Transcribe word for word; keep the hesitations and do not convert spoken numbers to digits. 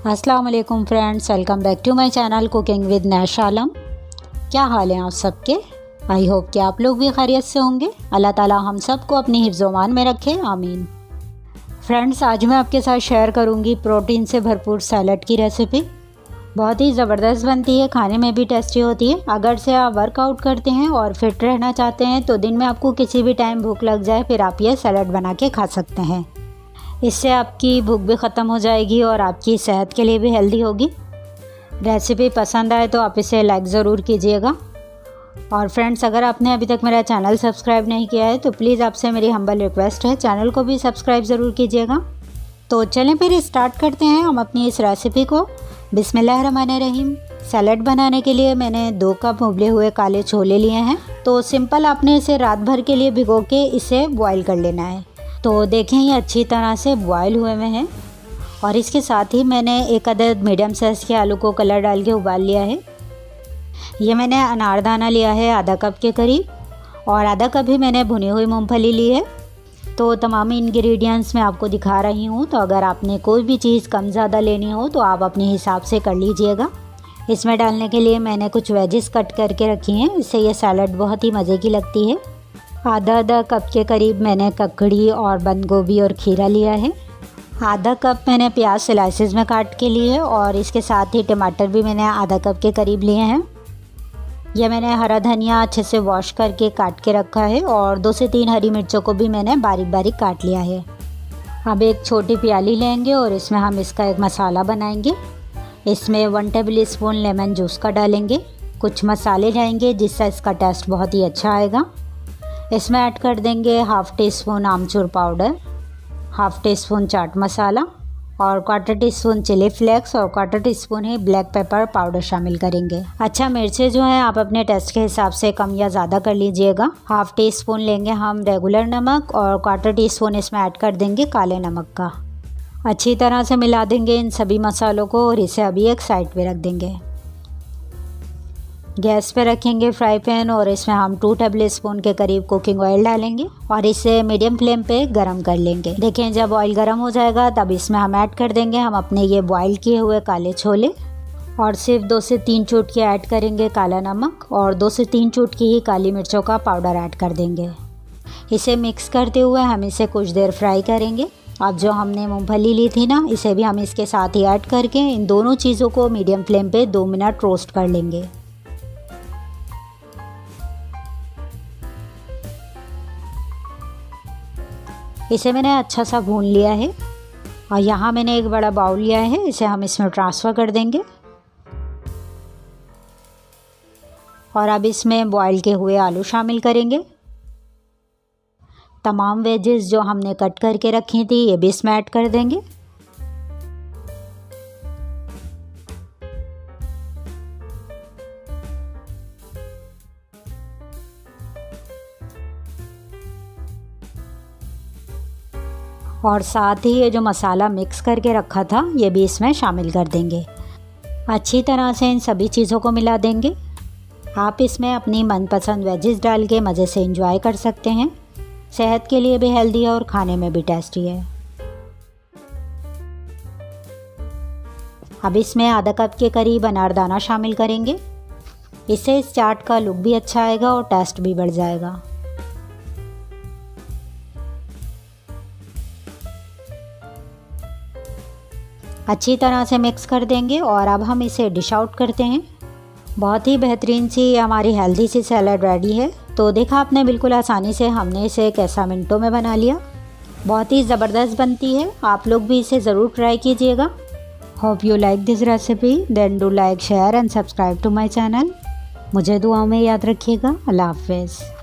अस्सलाम वालेकुम friends, welcome back to my channel cooking with Nash Alam. क्या हाल है आप सबके? आई होप कि आप लोग भी खैरियत से होंगे। अल्लाह ताला हम सबको अपनी हिफ्ज़-ओ-मान में रखे, आमीन। फ्रेंड्स, आज मैं आपके साथ शेयर करूंगी प्रोटीन से भरपूर सैलड की रेसिपी। बहुत ही ज़बरदस्त बनती है, खाने में भी टेस्टी होती है। अगर से आप वर्कआउट करते हैं और फिट रहना चाहते हैं तो दिन में आपको किसी भी टाइम भूख लग जाए, फिर आप ये सैलड बना के खा सकते हैं। इससे आपकी भूख भी ख़त्म हो जाएगी और आपकी सेहत के लिए भी हेल्दी होगी। रेसिपी पसंद आए तो आप इसे लाइक ज़रूर कीजिएगा। और फ्रेंड्स, अगर आपने अभी तक मेरा चैनल सब्सक्राइब नहीं किया है तो प्लीज़ आपसे मेरी हम्बल रिक्वेस्ट है, चैनल को भी सब्सक्राइब ज़रूर कीजिएगा। तो चलें फिर स्टार्ट करते हैं हम अपनी इस रेसिपी को। बिस्मिल्लाहिर्रहमानिर्रहीम। सैलड बनाने के लिए मैंने दो कप उबले हुए काले छोले लिए हैं। तो सिंपल आपने इसे रात भर के लिए भिगो के इसे बॉईल कर लेना है। तो देखें, ये अच्छी तरह से बॉयल हुए हुए हैं। और इसके साथ ही मैंने एक अदद मीडियम साइज़ के आलू को कलर डाल के उबाल लिया है। ये मैंने अनारदाना लिया है आधा कप के करीब, और आधा कप ही मैंने भुनी हुई मूंगफली ली है। तो तमाम इंग्रेडिएंट्स मैं आपको दिखा रही हूँ, तो अगर आपने कोई भी चीज़ कम ज़्यादा लेनी हो तो आप अपने हिसाब से कर लीजिएगा। इसमें डालने के लिए मैंने कुछ वेजिस कट करके रखी हैं, इससे ये सैलड बहुत ही मज़े की लगती है। आधा आधा कप के करीब मैंने ककड़ी और बंद गोभी और खीरा लिया है। आधा कप मैंने प्याज स्लाइसेस में काट के लिए है, और इसके साथ ही टमाटर भी मैंने आधा कप के करीब लिए हैं। यह मैंने हरा धनिया अच्छे से वॉश करके काट के रखा है, और दो से तीन हरी मिर्चों को भी मैंने बारीक बारीक काट लिया है। अब एक छोटी प्याली लेंगे और इसमें हम इसका एक मसाला बनाएंगे। इसमें one tablespoon lemon juice का डालेंगे। कुछ मसाले जाएंगे जिससे इसका टेस्ट बहुत ही अच्छा आएगा। इसमें ऐड कर देंगे हाफ़ टी स्पून आमचूर पाउडर, हाफ़ टी स्पून चाट मसाला, और quarter teaspoon chilli flakes और क्वार्टर टी स्पून ही ब्लैक पेपर पाउडर शामिल करेंगे। अच्छा, मिर्चें जो हैं आप अपने टेस्ट के हिसाब से कम या ज़्यादा कर लीजिएगा। हाफ़ टी स्पून लेंगे हम रेगुलर नमक, और क्वार्टर टी स्पून इसमें ऐड कर देंगे काले नमक का। अच्छी तरह से मिला देंगे इन सभी मसालों को, और इसे अभी एक साइड पे रख देंगे। गैस पे रखेंगे फ्राई पैन, और इसमें हम टू टेबल स्पून के करीब कुकिंग ऑयल डालेंगे और इसे मीडियम फ्लेम पे गरम कर लेंगे। देखें, जब ऑयल गरम हो जाएगा तब इसमें हम ऐड कर देंगे हम अपने ये बॉईल किए हुए काले छोले, और सिर्फ दो से तीन चुटकी ऐड करेंगे काला नमक, और दो से तीन चुटकी ही काली मिर्चों का पाउडर ऐड कर देंगे। इसे मिक्स करते हुए हम इसे कुछ देर फ्राई करेंगे। अब जो हमने मूंगफली ली थी ना, इसे भी हम इसके साथ ही ऐड करके इन दोनों चीज़ों को मीडियम फ्लेम पे दो मिनट रोस्ट कर लेंगे। इसे मैंने अच्छा सा भून लिया है, और यहाँ मैंने एक बड़ा बाउल लिया है, इसे हम इसमें ट्रांसफ़र कर देंगे। और अब इसमें बॉईल के हुए आलू शामिल करेंगे। तमाम वेजेस जो हमने कट करके रखी थी ये भी इसमें ऐड कर देंगे। और साथ ही ये जो मसाला मिक्स करके रखा था ये भी इसमें शामिल कर देंगे। अच्छी तरह से इन सभी चीज़ों को मिला देंगे। आप इसमें अपनी मनपसंद वेजिस डाल के मज़े से एंजॉय कर सकते हैं। सेहत के लिए भी हेल्दी है और खाने में भी टेस्टी है। अब इसमें आधा कप के करीब अनारदाना शामिल करेंगे। इससे इस चाट का लुक भी अच्छा आएगा और टेस्ट भी बढ़ जाएगा। अच्छी तरह से मिक्स कर देंगे, और अब हम इसे डिश आउट करते हैं। बहुत ही बेहतरीन सी हमारी हेल्दी सी सैलड रेडी है। तो देखा आपने, बिल्कुल आसानी से हमने इसे कैसा मिनटों में बना लिया। बहुत ही ज़बरदस्त बनती है, आप लोग भी इसे ज़रूर ट्राई कीजिएगा। Hope you like this recipe, then do like share and subscribe to my channel. मुझे दुआओं में याद रखिएगा। अल्लाह हाफ़िज़।